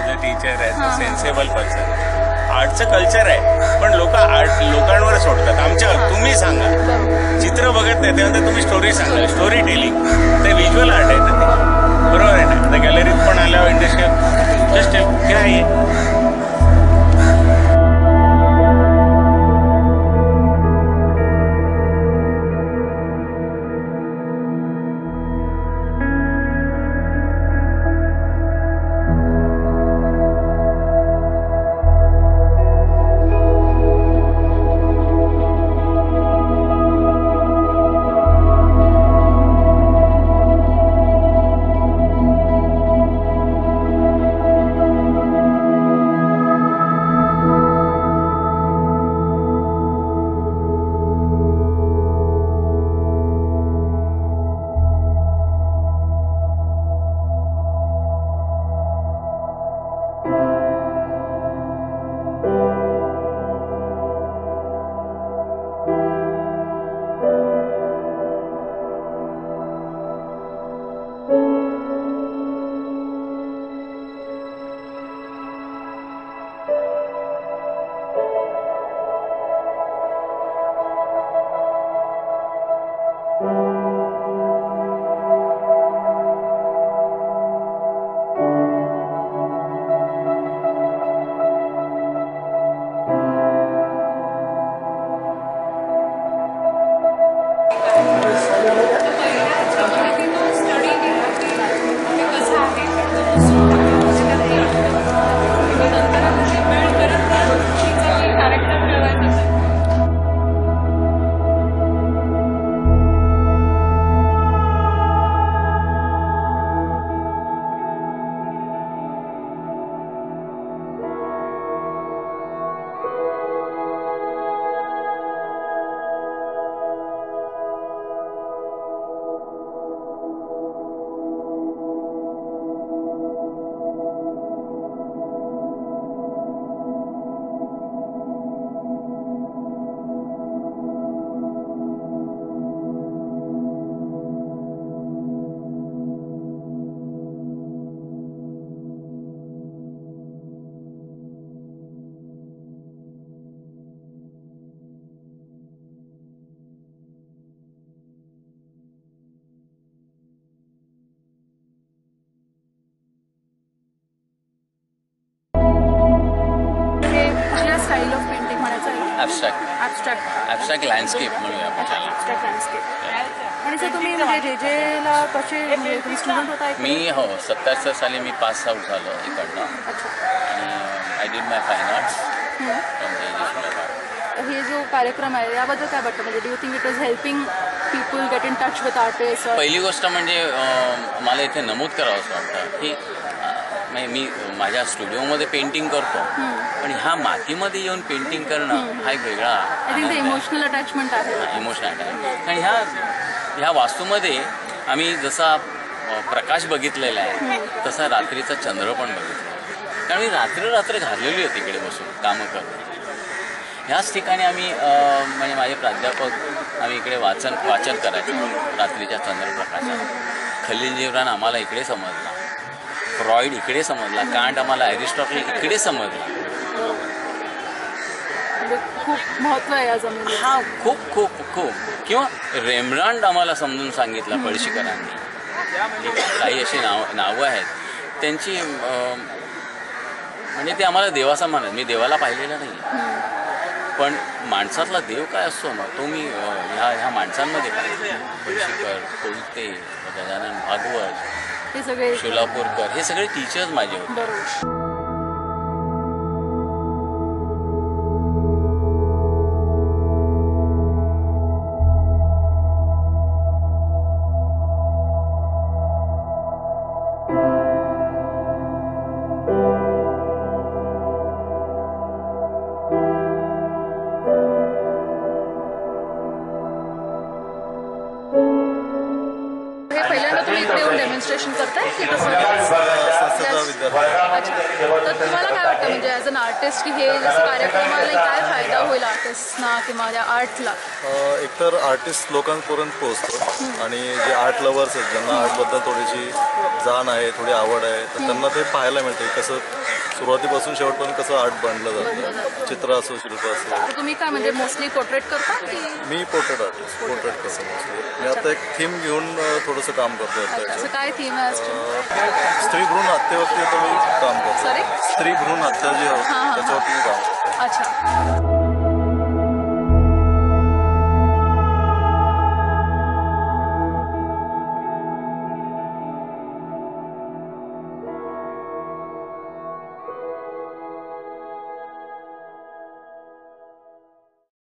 जो टीचर आहे तो सेन्सेबल पर्सन. आर्टचं कल्चर आहे पण लोकांवर सोडतात. आमच्यावर तुम्ही सांगा, चित्र बघत नाही त्यानंतर तुम्ही स्टोरी सांगा. स्टोरी टेलिंग ते व्हिज्युअल आर्ट आहे ना, ते बरोबर आहे ना. आता गॅलरीत पण आल्यावर इंडस्ट्री जस्ट क्या आहे. ॲब्स्ट्रॅक्ट लँडस्केप म्हणूया आपण त्याला. Abstract landscape. आणि सर तुम्ही म्हणजे जे कसे तुम्ही स्टुडंट होता? मी 77 साली मी पास आउट झालो इकडनं आणि I did my fine arts. हे जो कार्यक्रम आहे याबद्दल काय वाटतं? म्हणजे do you think it was helping people get in touch with artist? पहिली गोष्ट म्हणजे मला इथे नमूद करावं असं वाटतं की मी माझ्या स्टुडिओमध्ये पेंटिंग करतो पण ह्या मातीमध्ये येऊन पेंटिंग करणं हा एक वेगळा इमोशनल अटॅचमेंट आहे. इमोशनल अटॅचमेंट. आणि ह्या वास्तूमध्ये आम्ही जसा प्रकाश बघितलेला आहे तसा रात्रीचा चंद्र पण बघितला. कारण मी रात्र घाललेली होती इकडे बसून कामं करतो. ह्याच ठिकाणी आम्ही म्हणजे माझे प्राध्यापक आम्ही इकडे वाचन करायचो रात्रीच्या चंद्रप्रकाशात. खलील जिब्रान आम्हाला इकडे समजला, फ्रॉइड इकडे समजला, कांट आम्हाला ॲरिस्टॉटल इकडे समजला. खूप महत्त्व आहे या जमिनीला. हा खूप किंवा रेम्ब्रांड आम्हाला समजून सांगितलं पळशीकरांनी. काही अशी नावं आहेत त्यांची म्हणजे ते आम्हाला देवाचा मानत. मी देवाला पाहिलेला नाही पण माणसातला देव काय असतो ना तो मी ह्या माणसांमध्ये पाहिजे. पळशीकर, कोलते, गजानन भागवत, हे सगळे शोलापूरकर हे सगळे टीचर्स माझे होते. डेमॉन्स्ट्रेशन करताय की कसं? अच्छा, तर तुम्हाला काय वाटतं म्हणजे ॲज अन आर्टिस्ट की हे जसं कार्यक्रमाला काय फायदा होईल आर्टिस्टना किंवा त्या आर्टला? एकतर आर्टिस्ट लोकांपर्यंत पोहोचतो आणि जे आर्ट लवर्स आहेत ज्यांना आर्टबद्दल थोडीशी जाण आहे, थोडी आवड आहे, तर त्यांना ते पाहायला मिळते कसं सुरुवातीपासून शेवटपर्यंत कसं आर्ट बनलं जातं, चित्र असो, शिल्प असो. तर तुम्ही काय म्हणजे मोस्टली पोर्ट्रेट करता की? मी पोर्ट्रेट आर्टिस्ट, पोर्ट्रेट करतो मोस्टली. मी आता एक थीम घेऊन थोडंसं काम करतो. असं काय थीम आहे? स्त्री भ्रूण हत्येवरती आता मी काम करतो. सॉरी? स्त्री भ्रूण हत्या जी आहे त्याच्यावरती मी काम करतो. अच्छा.